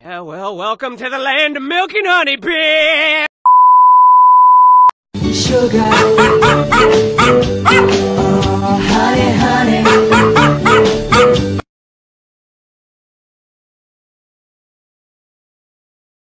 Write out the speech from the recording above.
Yeah, well, welcome to the land of milk and honey, bitch! Sugar.